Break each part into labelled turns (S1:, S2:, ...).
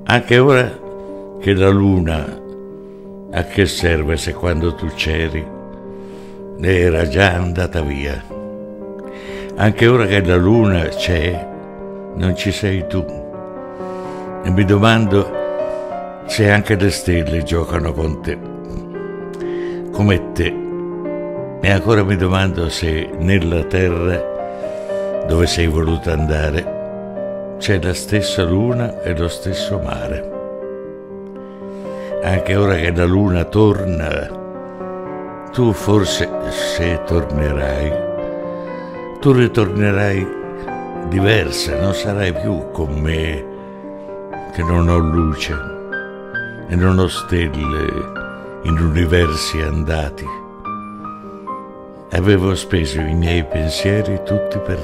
S1: Anche ora che la luna, a che serve se quando tu c'eri era già andata via? Anche ora che la luna c'è, non ci sei tu. E mi domando se anche le stelle giocano con te, come te. E ancora mi domando se nella terra dove sei voluta andare c'è la stessa luna e lo stesso mare. Anche ora che la luna torna, tu forse, se tornerai, tu ritornerai diversa, non sarai più con me che non ho luce e non ho stelle in universi andati. Avevo speso i miei pensieri tutti per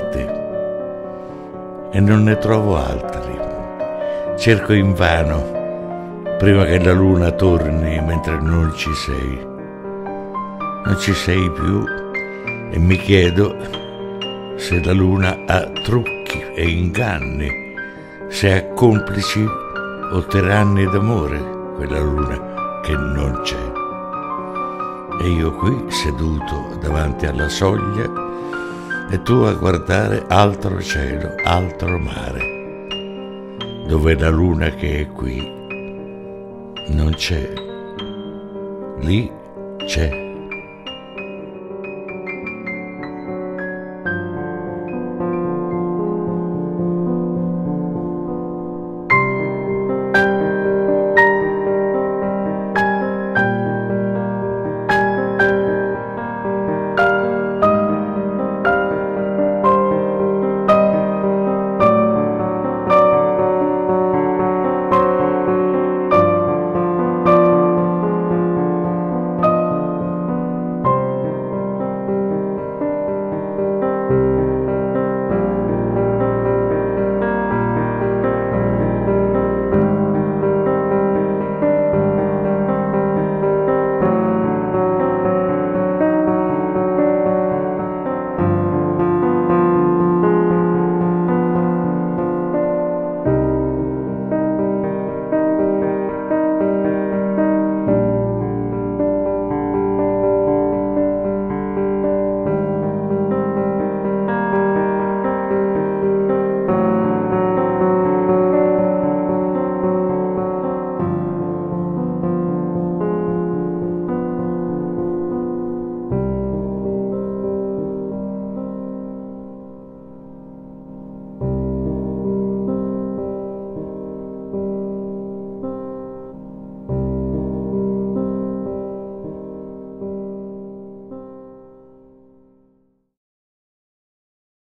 S1: te e non ne trovo altri. Cerco invano prima che la luna torni mentre non ci sei. Non ci sei più e mi chiedo se la luna ha trucchi e inganni, se ha complici o tiranni d'amore, quella luna che non c'è. E io qui seduto davanti alla soglia e tu a guardare altro cielo, altro mare, dove la luna che è qui non c'è, lì c'è.